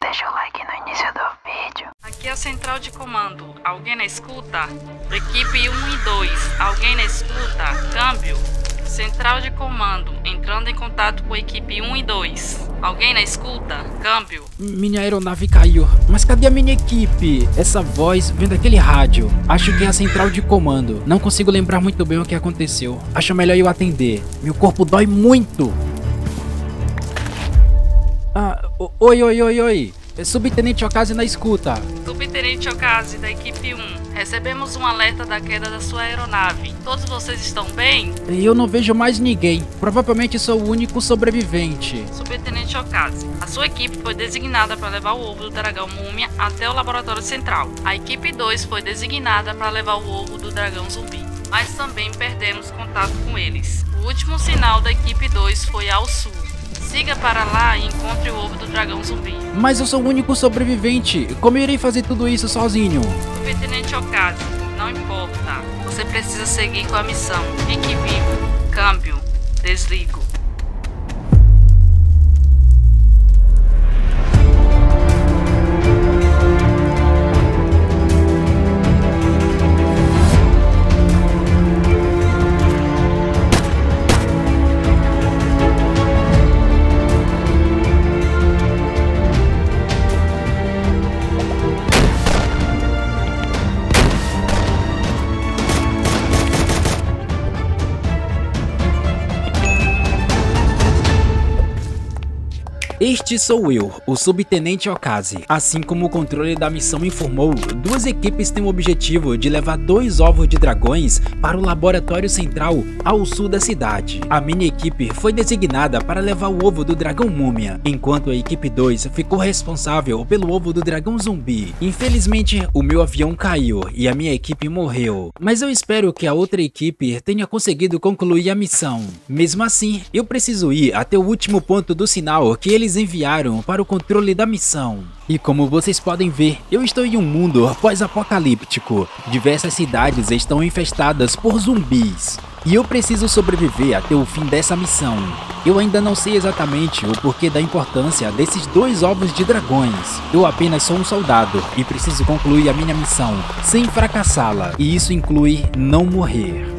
deixa o like no início do vídeo. Aqui é a central de comando. Alguém na escuta? Equipe 1 e 2. Alguém na escuta? Câmbio. Central de comando. Entrando em contato com a equipe 1 e 2. Alguém na escuta? Câmbio. Minha aeronave caiu. Mas cadê a minha equipe? Essa voz vem daquele rádio. Acho que é a central de comando. Não consigo lembrar muito bem o que aconteceu. Acho melhor eu atender. Meu corpo dói muito. Oi. Subtenente Ocasi na escuta. Subtenente Ocasi da equipe 1. Recebemos um alerta da queda da sua aeronave. Todos vocês estão bem? Eu não vejo mais ninguém. Provavelmente sou o único sobrevivente. Subtenente Ocasi, a sua equipe foi designada para levar o ovo do dragão múmia até o laboratório central. A equipe 2 foi designada para levar o ovo do dragão zumbi, mas também perdemos contato com eles. O último sinal da equipe 2 foi ao sul. Siga para lá e encontre o ovo do dragão zumbi. Mas eu sou o único sobrevivente. Como eu irei fazer tudo isso sozinho? Subtenente Ocasi, não importa. Você precisa seguir com a missão. Fique vivo. Câmbio. Desligo. Este sou eu, o Subtenente Ocasi. Assim como o controle da missão informou, duas equipes têm o objetivo de levar 2 ovos de dragões para o laboratório central ao sul da cidade. A minha equipe foi designada para levar o ovo do dragão múmia, enquanto a equipe 2 ficou responsável pelo ovo do dragão zumbi. Infelizmente, o meu avião caiu e a minha equipe morreu, mas eu espero que a outra equipe tenha conseguido concluir a missão. Mesmo assim, eu preciso ir até o último ponto do sinal que eles enviaram para o controle da missão. E como vocês podem ver, eu estou em um mundo pós-apocalíptico. Diversas cidades estão infestadas por zumbis. E eu preciso sobreviver até o fim dessa missão. Eu ainda não sei exatamente o porquê da importância desses 2 ovos de dragões. Eu apenas sou um soldado e preciso concluir a minha missão sem fracassá-la. E isso inclui não morrer.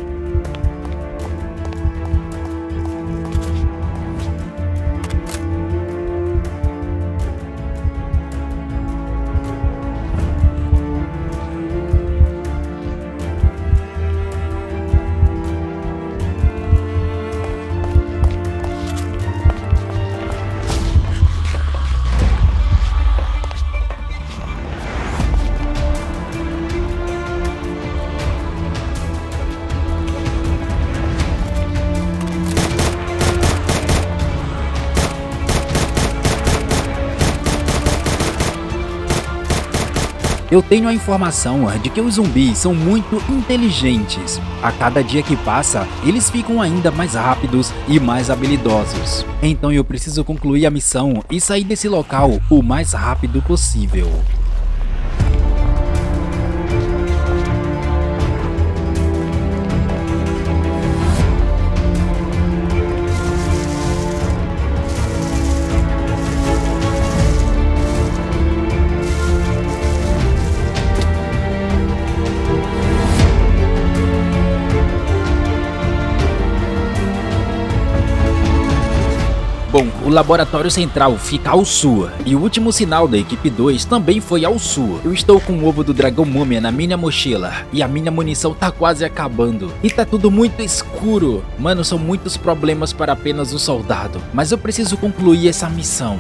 Eu tenho a informação de que os zumbis são muito inteligentes. A cada dia que passa, eles ficam ainda mais rápidos e mais habilidosos. Então eu preciso concluir a missão e sair desse local o mais rápido possível. Bom, o laboratório central fica ao sul, e o último sinal da equipe 2 também foi ao sul. Eu estou com o ovo do dragão múmia na minha mochila, e a minha munição tá quase acabando. E tá tudo muito escuro. Mano, são muitos problemas para apenas um soldado, mas eu preciso concluir essa missão.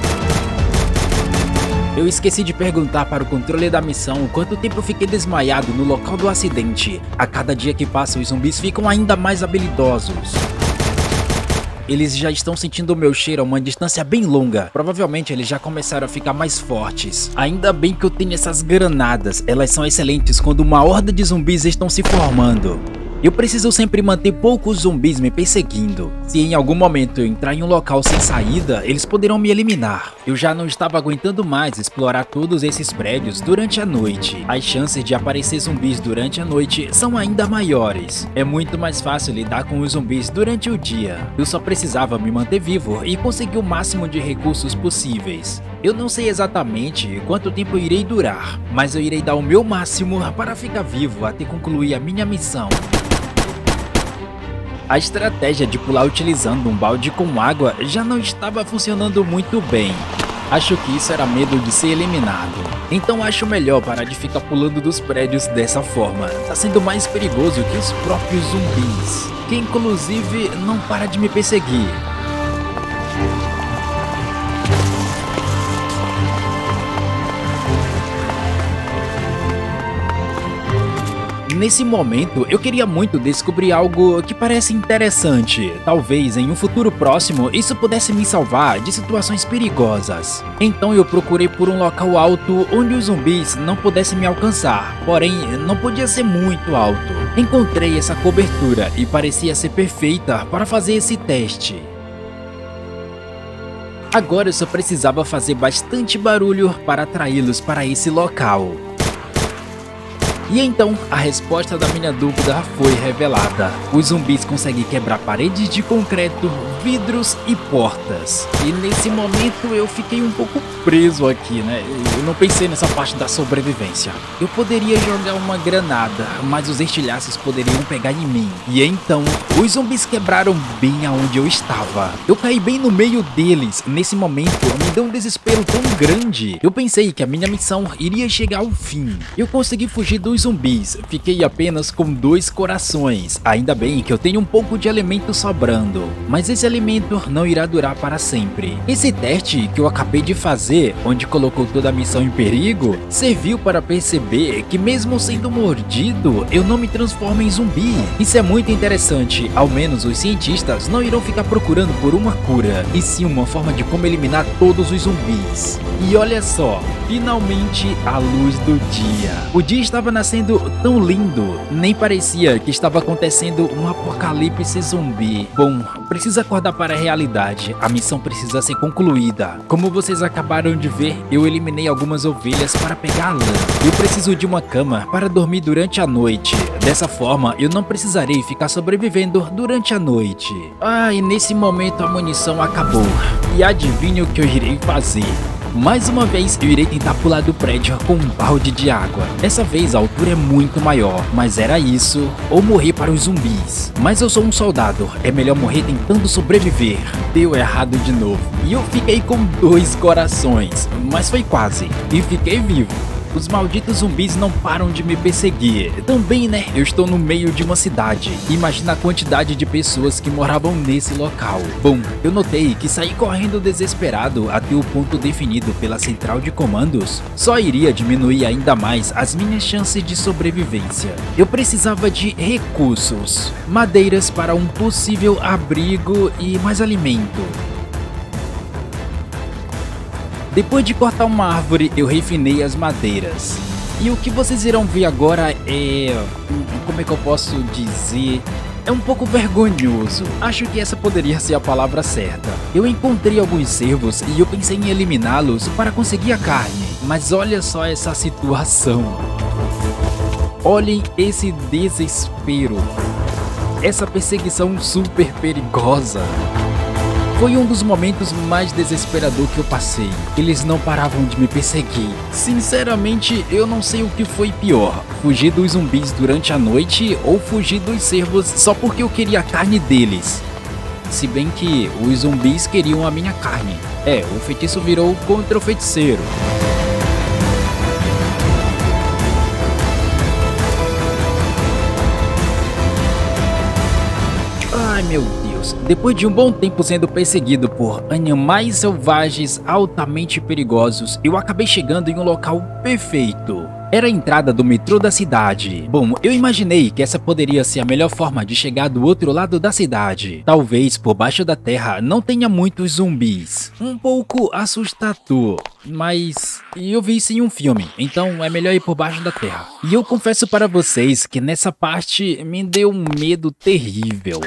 Eu esqueci de perguntar para o controle da missão quanto tempo eu fiquei desmaiado no local do acidente. A cada dia que passa, os zumbis ficam ainda mais habilidosos. Eles já estão sentindo o meu cheiro a uma distância bem longa. Provavelmente eles já começaram a ficar mais fortes. Ainda bem que eu tenho essas granadas. Elas são excelentes quando uma horda de zumbis estão se formando. Eu preciso sempre manter poucos zumbis me perseguindo. Se em algum momento eu entrar em um local sem saída, eles poderão me eliminar. Eu já não estava aguentando mais explorar todos esses prédios durante a noite. As chances de aparecer zumbis durante a noite são ainda maiores. É muito mais fácil lidar com os zumbis durante o dia. Eu só precisava me manter vivo e conseguir o máximo de recursos possíveis. Eu não sei exatamente quanto tempo eu irei durar, mas eu irei dar o meu máximo para ficar vivo até concluir a minha missão. A estratégia de pular utilizando um balde com água já não estava funcionando muito bem. Acho que isso era medo de ser eliminado. Então acho melhor parar de ficar pulando dos prédios dessa forma. Tá sendo mais perigoso que os próprios zumbis, que inclusive não para de me perseguir. Nesse momento, eu queria muito descobrir algo que parece interessante. Talvez em um futuro próximo isso pudesse me salvar de situações perigosas. Então eu procurei por um local alto onde os zumbis não pudessem me alcançar, porém não podia ser muito alto. Encontrei essa cobertura e parecia ser perfeita para fazer esse teste. Agora eu só precisava fazer bastante barulho para atraí-los para esse local. E então, a resposta da minha dúvida foi revelada. Os zumbis conseguem quebrar paredes de concreto, vidros e portas. E nesse momento eu fiquei um pouco preso aqui, né? Eu não pensei nessa parte da sobrevivência. Eu poderia jogar uma granada, mas os estilhaços poderiam pegar em mim. E então, os zumbis quebraram bem aonde eu estava. Eu caí bem no meio deles. Nesse momento, me deu um desespero tão grande. Eu pensei que a minha missão iria chegar ao fim. Eu consegui fugir dos zumbis, fiquei apenas com 2 corações. Ainda bem que eu tenho um pouco de alimento sobrando, mas esse alimento não irá durar para sempre. Esse teste que eu acabei de fazer, onde colocou toda a missão em perigo, serviu para perceber que mesmo sendo mordido, eu não me transformo em zumbi. Isso é muito interessante, ao menos os cientistas não irão ficar procurando por uma cura, e sim uma forma de como eliminar todos os zumbis. E olha só, finalmente a luz do dia. O dia estava nascendo tão lindo, nem parecia que estava acontecendo um apocalipse zumbi. Bom, preciso acordar para a realidade, a missão precisa ser concluída. Como vocês acabaram de ver, eu eliminei algumas ovelhas para pegar a lã. Eu preciso de uma cama para dormir durante a noite. Dessa forma, eu não precisarei ficar sobrevivendo durante a noite. E nesse momento a munição acabou. E adivinha o que eu irei fazer? Mais uma vez eu irei tentar pular do prédio com um balde de água. Dessa vez a altura é muito maior, mas era isso ou morrer para os zumbis. Mas eu sou um soldado, é melhor morrer tentando sobreviver. Deu errado de novo. E eu fiquei com 2 corações, mas foi quase. E fiquei vivo. Os malditos zumbis não param de me perseguir. Também, né? Eu estou no meio de uma cidade. Imagina a quantidade de pessoas que moravam nesse local. Bom, eu notei que sair correndo desesperado até o ponto definido pela central de comandos só iria diminuir ainda mais as minhas chances de sobrevivência. Eu precisava de recursos, madeiras para um possível abrigo e mais alimento. Depois de cortar uma árvore, eu refinei as madeiras. E o que vocês irão ver agora é... como é que eu posso dizer? É um pouco vergonhoso. Acho que essa poderia ser a palavra certa. Eu encontrei alguns cervos e eu pensei em eliminá-los para conseguir a carne. Mas olha só essa situação. Olhem esse desespero. Essa perseguição super perigosa. Foi um dos momentos mais desesperadores que eu passei. Eles não paravam de me perseguir. Sinceramente, eu não sei o que foi pior. Fugir dos zumbis durante a noite ou fugir dos cervos só porque eu queria a carne deles. Se bem que os zumbis queriam a minha carne. O feitiço virou contra o feiticeiro. Ai meu Deus. Depois de um bom tempo sendo perseguido por animais selvagens altamente perigosos, eu acabei chegando em um local perfeito. Era a entrada do metrô da cidade. Bom, eu imaginei que essa poderia ser a melhor forma de chegar do outro lado da cidade. Talvez por baixo da terra não tenha muitos zumbis. Um pouco assustador, mas E eu vi isso em um filme, então é melhor ir por baixo da terra. E eu confesso para vocês que nessa parte me deu um medo terrível.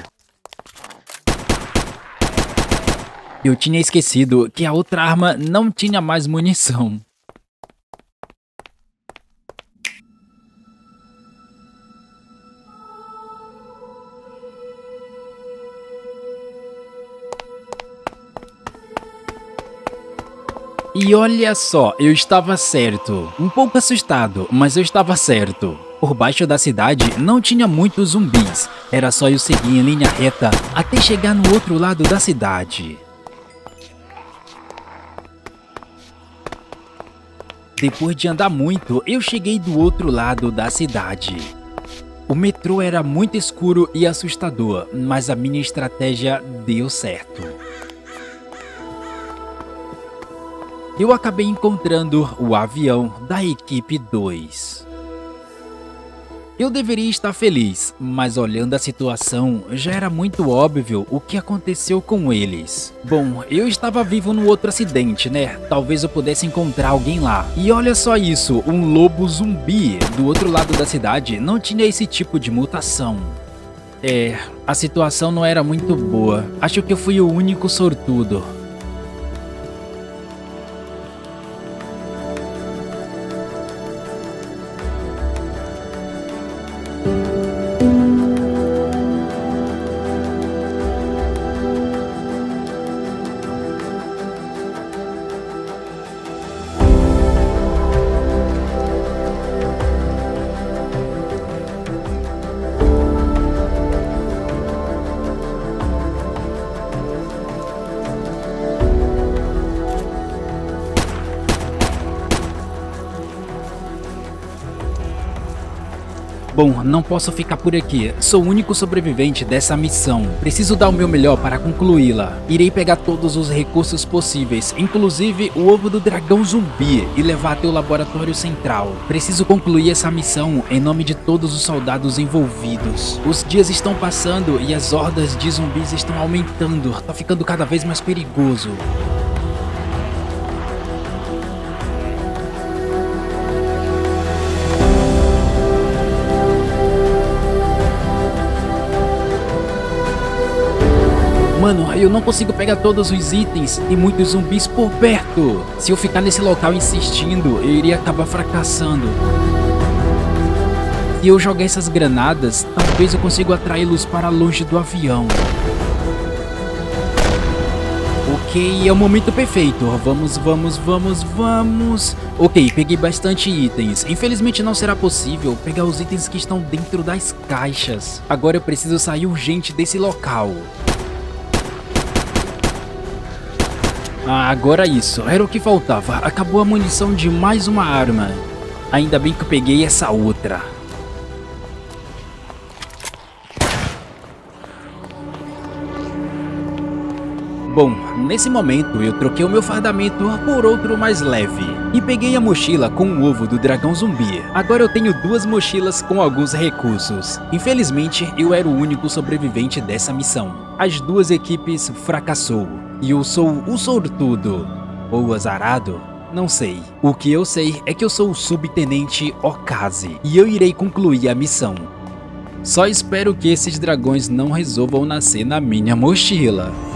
Eu tinha esquecido que a outra arma não tinha mais munição. E olha só, eu estava certo. Um pouco assustado, mas eu estava certo. Por baixo da cidade não tinha muitos zumbis. Era só eu seguir em linha reta até chegar no outro lado da cidade. Depois de andar muito, eu cheguei do outro lado da cidade. O metrô era muito escuro e assustador, mas a minha estratégia deu certo. Eu acabei encontrando o avião da equipe 2. Eu deveria estar feliz, mas olhando a situação, já era muito óbvio o que aconteceu com eles. Bom, eu estava vivo no outro acidente, né? Talvez eu pudesse encontrar alguém lá. E olha só isso, um lobo zumbi do outro lado da cidade não tinha esse tipo de mutação. A situação não era muito boa. Acho que eu fui o único sortudo. Bom, não posso ficar por aqui. Sou o único sobrevivente dessa missão. Preciso dar o meu melhor para concluí-la. Irei pegar todos os recursos possíveis, inclusive o ovo do dragão zumbi, e levar até o laboratório central. Preciso concluir essa missão em nome de todos os soldados envolvidos. Os dias estão passando e as hordas de zumbis estão aumentando. Tá ficando cada vez mais perigoso. Mano, eu não consigo pegar todos os itens e muitos zumbis por perto. Se eu ficar nesse local insistindo, eu iria acabar fracassando. Se eu jogar essas granadas, talvez eu consiga atraí-los para longe do avião. Ok, é o momento perfeito. Vamos. Ok, peguei bastante itens. Infelizmente não será possível pegar os itens que estão dentro das caixas. Agora eu preciso sair urgente desse local. Agora isso, era o que faltava. Acabou a munição de mais uma arma. Ainda bem que eu peguei essa outra. Bom, nesse momento eu troquei o meu fardamento por outro mais leve. E peguei a mochila com o ovo do dragão zumbi. Agora eu tenho duas mochilas com alguns recursos. Infelizmente, eu era o único sobrevivente dessa missão. As duas equipes fracassou. E eu sou o sortudo, ou o azarado, não sei. O que eu sei é que eu sou o subtenente Okaze, e eu irei concluir a missão. Só espero que esses dragões não resolvam nascer na minha mochila.